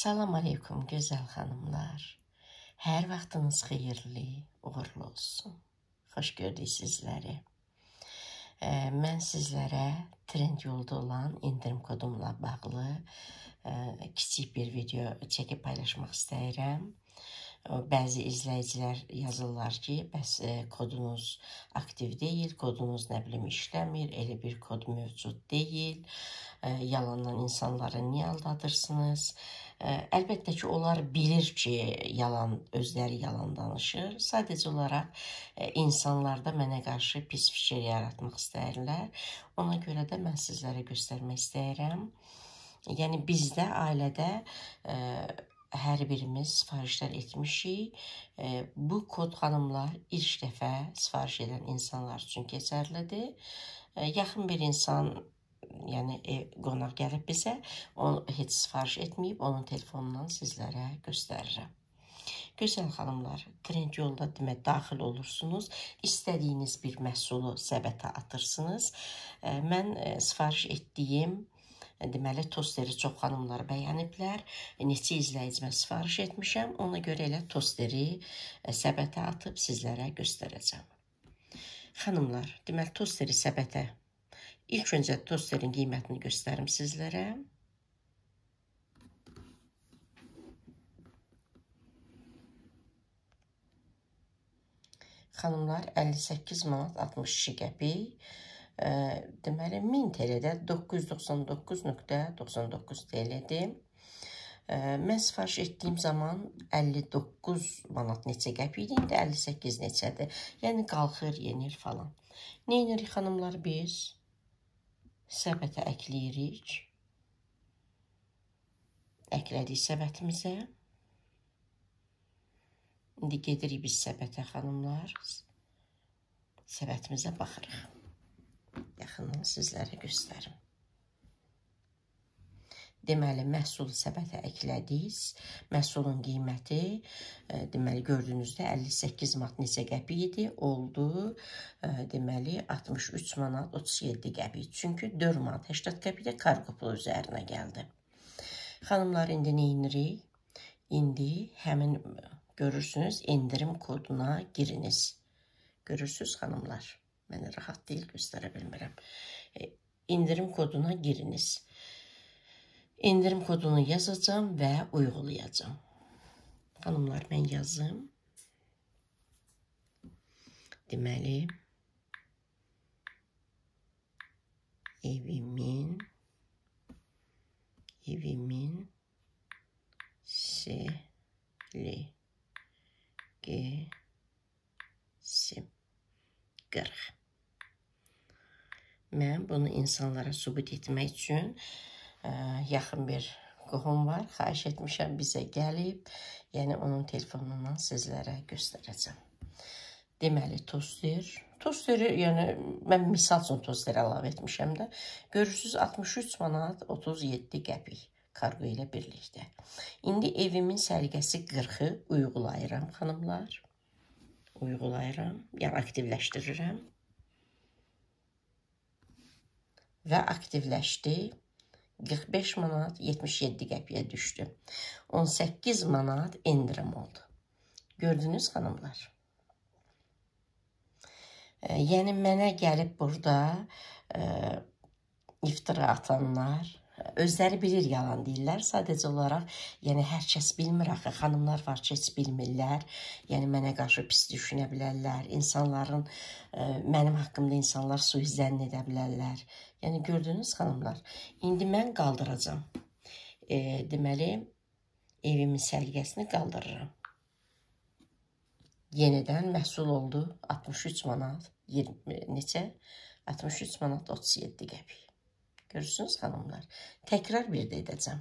Salam aleykum gözəl xanımlar. Hər vaxtınız xeyirli, uğurlu olsun. Xoş gördük sizləri. Mən sizlərə Trendyolda olan indirim kodumla bağlı kiçik bir video çəkib paylaşmaq istəyirəm. Bəzi izləyicilər yazırlar ki, bəs kodunuz aktiv deyil, kodunuz nə bilim işləmir, elə bir kod mövcud deyil, yalandan insanları niyə aldadırsınız? Əlbəttə ki, onlar bilir ki, özləri yalan danışır. Sadəcə olaraq insanlarda mənə qarşı pis fikir yaratmaq istəyirlər. Ona görə də mən sizlərə göstərmək istəyirəm. Yəni bizdə, ailədə hər birimiz sifarişlər etmişik. Bu kod xanımlar ilk dəfə sifariş edən insanlar üçün keçərlidir. Yaxın bir insan, yəni qonaq gəlib bizə, o heç sifariş etməyib, onun telefonundan sizlərə göstərirəm. Gözəl xanımlar, Trendyolda demək daxil olursunuz, istədiyiniz bir məhsulu səbətə atırsınız. Mən sifariş etdiyim deməli, tosteri çox xanımlar bəyəniblər. Neçə izləyicimə sifariş etmişəm. Ona görə elə tosteri səbətə atıb sizlərə göstərəcəm. Xanımlar, deməli, tosteri səbətə. İlk öncə tosterin qiymətini göstərim sizlərə. Xanımlar, 58 manat 62 qəpik. Deməli, 1000 TL'də 999.99 TL'dir. Mən sifariş etdiyim zaman 59 manat neçə qəpik idi, indi 58 neçədir. Yəni, qalxır, yenir falan. Nə edirik xanımlar biz? Səbətə əkləyirik. Əklədik səbətimizə. İndi gedirik biz səbətə xanımlar. Səbətimizə baxırıq. Yaxından sizlərə göstərim. Deməli, məhsul səbətə əklədik. Məhsulun qiyməti, deməli, gördüyünüzdə 58 manat neçə qəpik idi, oldu, deməli, 63 manat 37 qəpik. Çünki 4 manat 80 qəpik də kargo pulu üzərinə gəldi. Xanımlar, indi nə edirik? İndi həmin, görürsünüz, indirim koduna giriniz. Görürsünüz, xanımlar. Mənə rahat deyil, göstərə bilmirəm. İndirim koduna giriniz. İndirim kodunu yazacağım və uyğulayacağım. Xanımlar, mən yazım. Deməli, evimin səliqəsi 40. Mən bunu insanlara sübut etmək üçün yaxın bir qohum var. Xahiş etmişəm, bizə gəlib. Yəni, onun telefonundan sizlərə göstərəcəm. Deməli, toster. Tosteri, yəni, mən misal üçün toster əlavə etmişəm də. Görürsünüz, 63 manat 37 qəpik kargo ilə birlikdə. İndi evimin səliqəsi 40-ı uyğulayıram, xanımlar. Uyğulayıram, yəni aktivləşdirirəm. Və aktivləşdi. 45 manat 77 qəpiyə düşdü. 18 manat indirim oldu. Gördünüz, xanımlar. Yəni, mənə gəlib burada iftira atanlar, özləri bilir yalan deyirlər. Sadəcə olaraq, yəni, hər kəs bilmir axı. Xanımlar var ki, heç bilmirlər. Yəni, mənə qarşı pis düşünə bilərlər. İnsanların, mənim haqqımda insanlar suizən edə bilərlər. Yəni, gördünüz, xanımlar. İndi mən qaldıracam. Deməli, evimin səliqəsini qaldırıram. Yenidən məhsul oldu 63 manat, neçə? 63 manat 37 qəpik. Görürsünüz, xanımlar. Təkrar bir də edəcəm.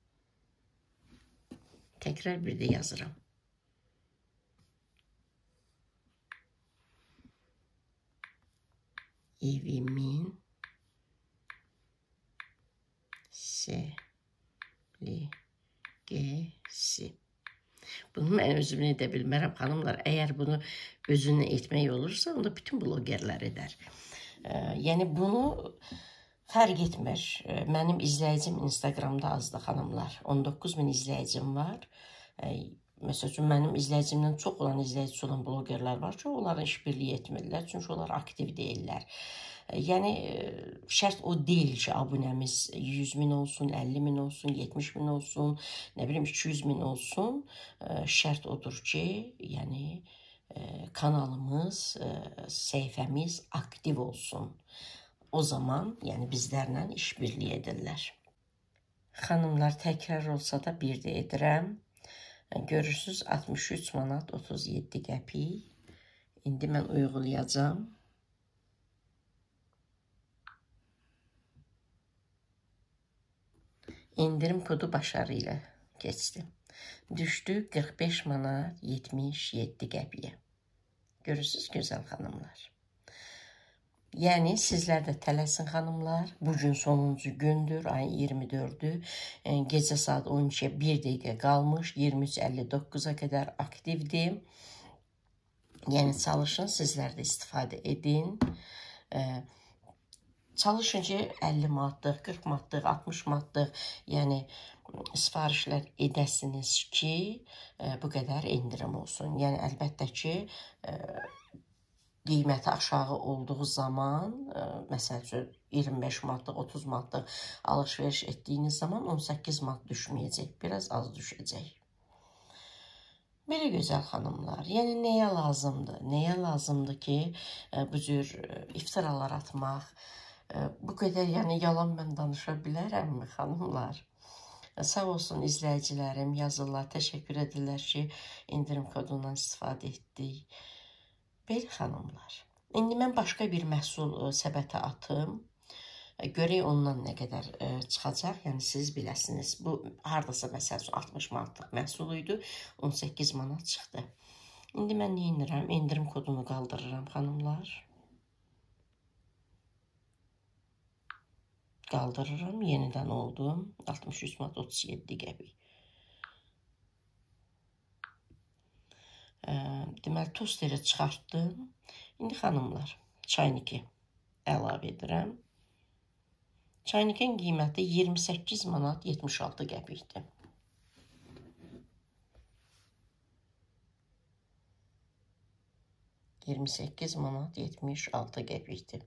Təkrar bir də yazıram. Evimin səliqəsi. Bunu mən özümün edə bilmərəm, xanımlar. Əgər bunu özünə etmək olursa, onda bütün blogerlər edər. Yəni, bunu Fərq etmir. Mənim izləyicim Instagramda azdır xanımlar. 19.000 izləyicim var. Məsəl üçün, mənim izləyicimdən çox olan izləyicisi olan blogerlər var ki, onların işbirliyi etmirlər. Çünki onlar aktiv deyirlər. Yəni, şərt o deyil ki, abunəmiz 100.000 olsun, 50.000 olsun, 70.000 olsun, nə bilim 200.000 olsun. Şərt odur ki, yəni, kanalımız, səhifəmiz aktiv olsun. O zaman, yəni bizlərlə işbirliyi edirlər. Xanımlar, təkrar olsa da bir də edirəm. Görürsünüz, 63 manat 37 qəpik. İndi mən uyğulayacağım. İndirim kodu başarı ilə keçdi. Düşdü 45 manat 77 qəpiyə. Görürsünüz, gözəl xanımlar. Yəni, sizlər də tələsin xanımlar. Bugün sonuncu gündür, ayın 24-ü. Gecə saat 12-yə 1 dəqiqə qalmış, 23:59-a qədər aktivdir. Yəni, çalışın, sizlər də istifadə edin. Çalışın ki, 50 manatlıq, 40 manatlıq, 60 manatlıq, yəni sifarişlər edəsiniz ki, bu qədər indirim olsun. Yəni, əlbəttə ki, qiyməti aşağı olduğu zaman, məsəl üçün 25 manatlıq, 30 manatlıq alış-veriş etdiyiniz zaman 18 manat düşməyəcək, biraz az düşəcək. Belə gözəl xanımlar, yəni nəyə lazımdır? Nəyə lazımdır ki, bu cür iftiralar atmaq, bu qədər, yəni yalan mən danışa bilərəmmi xanımlar? Sağ olsun izləyicilərim, yazırlar, təşəkkür edirlər ki, indirim kodundan istifadə etdik. Belə xanımlar. İndi mən başqa bir məhsul səbətə atım. Görək ondan nə qədər çıxacaq, yəni siz biləsiniz. Bu, haradasa məsəl üçün 60 manatlıq məhsul idi, 18 manat çıxdı. İndi mən nə edirəm? İndirim kodunu qaldırıram xanımlar. Qaldırıram, yenidən oldu. 63 manat 37 qəpik. Deməli, tosteri çıxartdım. İndi xanımlar, çayniki əlavə edirəm. Çaynikin qiyməti 28 manat 76 qəpikdir. $28 manat 76 qəpikdir.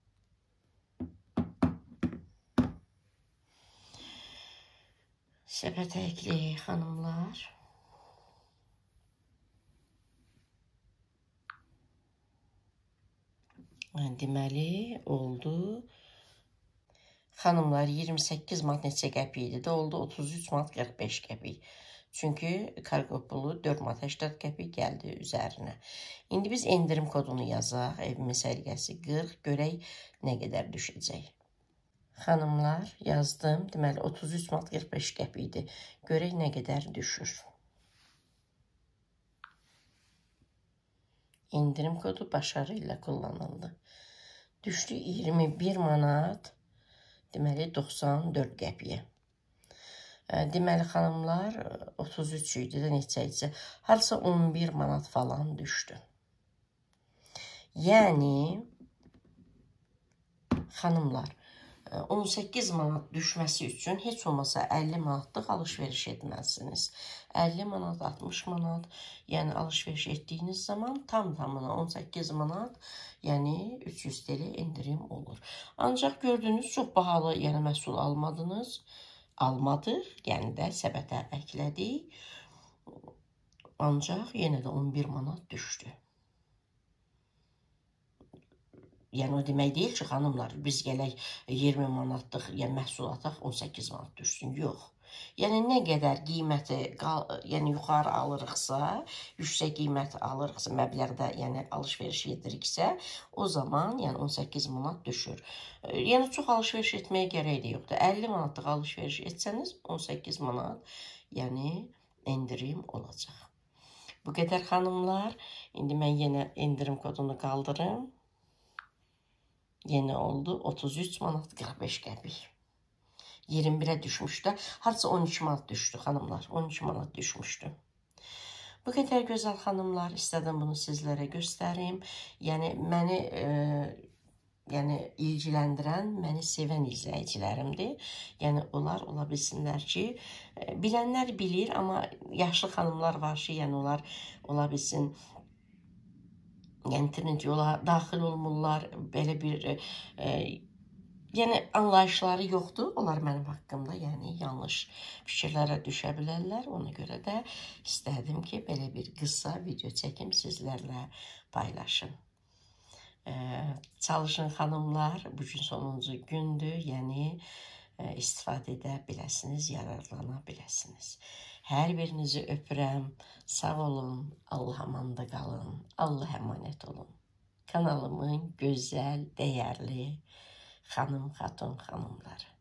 Səbətə ekləyək xanımlar. Deməli, oldu. Xanımlar, 28 manat neçə qəpik idi? Oldu 33 manat 45 qəpik. Çünki kargo pulu 4 manat 80 qəpik gəldi üzərinə. İndi biz indirim kodunu yazaq. Evimin səliqəsi 40. Görək nə qədər düşəcək. Xanımlar, yazdım. Deməli, 33 manat 45 qəpik idi. Görək nə qədər düşür. İndirim kodu başarı ilə kullanıldı. Düşdü 21 manat, deməli 94 qəpiyə. Deməli xanımlar 33 idi də neçə idi? Harasa 11 manat falan düşdü. Yəni xanımlar 18 manat düşməsi üçün heç olmasa 50 manatlıq alış-veriş etməlisiniz. 50 manat, 60 manat, yəni alış-veriş etdiyiniz zaman tam-tamına 18 manat, yəni 300 TL indirim olur. Ancaq gördüyünüz çox bahalı, yəni məhsul almadınız. Almadıq, yəni də səbətə əklədik. Ancaq yenə də 11 manat düşdü. Yəni o demək deyil ki, xanımlar, biz gələk 20 manatlıq məhsul ataq, 18 manat düşsün. Yox. Yəni nə qədər qiyməti yuxarı alırıqsa, yüksək qiymət alırıqsa, məbləğdə yəni alış-veriş ediriksə, o zaman yəni 18 manat düşür. Yəni çox alış-veriş etməyə gərək də yoxdur. 50 manatlıq alış-veriş etsəniz 18 manat yəni indirim olacaq. Bu qədər xanımlar. İndi mən yenə indirim kodunu qaldırım. Yeni oldu 33 manat 45 qəpik. 21'e düşmüşdü. Harca 12 manat düşdü xanımlar. 12 manat düşmüşdü. Bu qədər gözəl xanımlar, istədim bunu sizlərə göstərim. Yəni məni yəni ilgiləndirən, məni sevən izləyicilərimdir. Yəni onlar ola bilsinlər ki, bilənlər bilir, amma yaşlı xanımlar var ki, yəni onlar ola bilsin, yəni trend yola daxil olmurlar, belə bir yəni anlayışları yoxdur. Onlar mənim haqqımda, yəni yanlış fikirlərə düşə bilərlər. Ona görə də istədim ki, belə bir qısa video çəkim sizlərlə paylaşım. Çalışın xanımlar, bugün sonuncu gündür, yəni istifadə edə biləsiniz, yararlana biləsiniz. Hər birinizi öpürəm, sağ olun, Allah amanda qalın, Allah əmanət olun. Kanalımın gözəl, dəyərli xanım, xatun, xanımları.